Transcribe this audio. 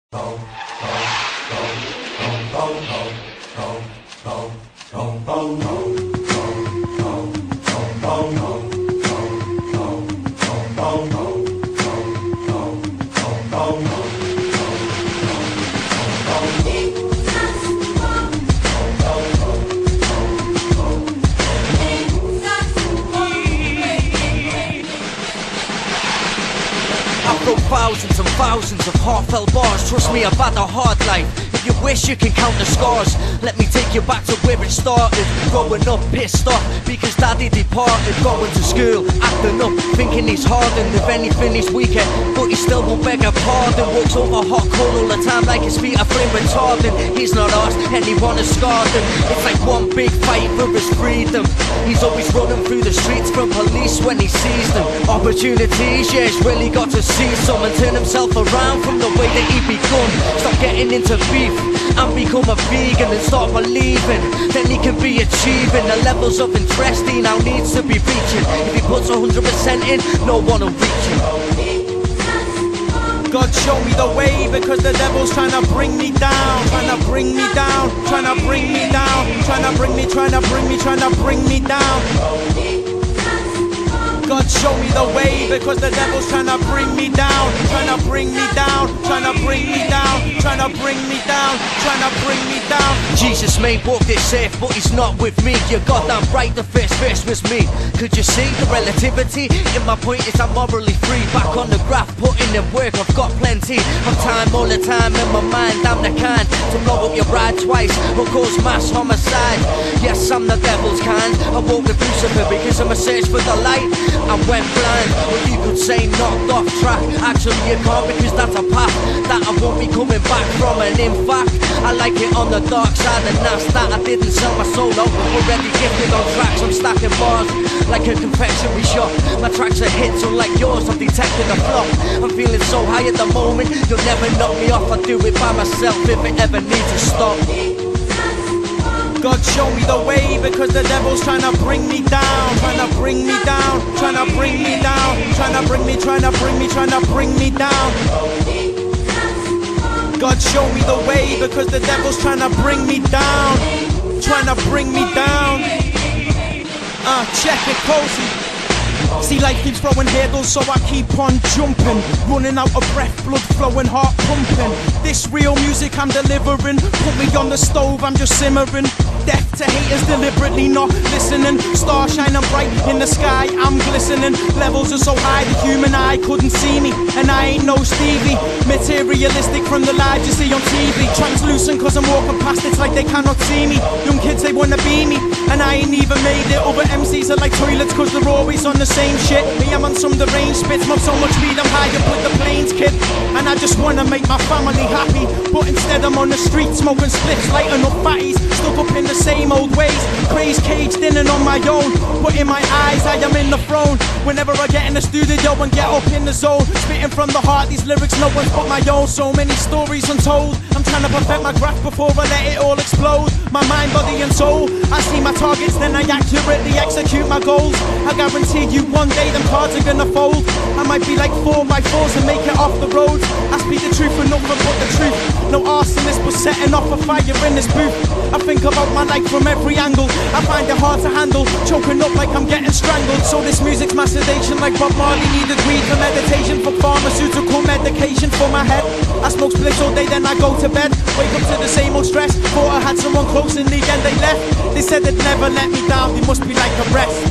I've wrote thousands and thousands of heartfelt bars. Trust me, I've had a hard life. If you wish you can count the scars, let me take you back to where it started. Growing up pissed off because daddy departed. Going to school, acting up, thinking he's hardened. If anything he's weaker, but he still won't beg a pardon. Walks over hot coal all the time like his feet are flame retardant. He's not asked, anyone has scarred him. It's like one big fight for his freedom. He's always running through the streets from police when he sees them. Opportunities, yeah, he's really got to see some and turn himself around from the way that he begun. Stop getting into beef and become a vegan and start believing. Then he can be achieving the levels of interest he now needs to be reaching. If he puts 100% in, no one will reach him. God show me the way because the devil's trying to bring me down, trying to bring me down, trying to bring me down, trying to bring me, trying to bring me, trying to bring me down. God show me the way because the devil's trying to bring me down, trying to bring me down, trying to bring me down, trying to bring me down, trying to bring me down. Jesus may walk this safe, but he's not with me. You're goddamn right, the first verse was me. Could you see the relativity? In my point is I'm morally free. Back on the graph, putting in work, I've got plenty of time all the time in my mind. I'm the kind to blow up your ride twice or cause mass homicide. Yes, I'm the devil's kind. I walk with Lucifer because I'm a search for the light. I went blind, or you could say knocked off track. Actually you can't because that's a path that I won't be coming back from. And in fact, I like it on the dark side. And that's that I didn't sell my soul out. Already gifted on tracks, I'm stacking bars like a confectionery shop. My tracks are hits unlike yours, I'm detecting a flop. I'm feeling so high at the moment, you'll never knock me off. I do it by myself if it ever needs to stop. God show me the way because the devil's trying to bring me down, trying to bring me down, trying to bring me down, trying to bring me, trying to bring me, trying to bring me down. God show me the way because the devil's trying to bring me down, trying to bring me down. Check it, cozy. See, life keeps throwing hurdles, so I keep on jumping. Running out of breath, blood flowing, heart pumping. This real music I'm delivering. Put me on the stove, I'm just simmering. Deaf to haters deliberately not listening. Star shining bright in the sky, I'm glistening. Levels are so high the human eye couldn't see me. And I ain't no Stevie. Materialistic from the lives you see on TV. Translucent cause I'm walking past, it's like they cannot see me. Young kids, they wanna be me, and I ain't even made it. Other MCs are like toilets cause they're always on the same shit. Me, I'm on some deranged spits, mob so much speed, I'm high up with the planes, kid. And I just wanna make my family happy, but instead I'm on the street smoking spliffs, lighting up fatties, stuck up in the same old ways. Crazed, caged in and on my own, but in my eyes I am in the throne. Whenever I get in the studio and get up in the zone, spitting from the heart, these lyrics no one's but my own. So many stories untold, I'm trying to perfect my craft before I let it all explode. My mind, body and soul, I see my targets, then I accurately execute my goals. I guarantee you one day them cards are gonna fold. I might be like 4x4s and make it off the road. I speak the truth and nothing but the truth. No arsonist was setting off a fire in this booth. I think about my life from every angle. I find it hard to handle, choking up like I'm getting strangled. So this music's my sedation, like Bob Marley needed weed for meditation. For pharmaceutical medication for my head. I smoke splits all day, then I go to bed. Wake up to the same old stress. Thought I had someone close, in the end they left. They said they'd never let me down, they must be like a rest.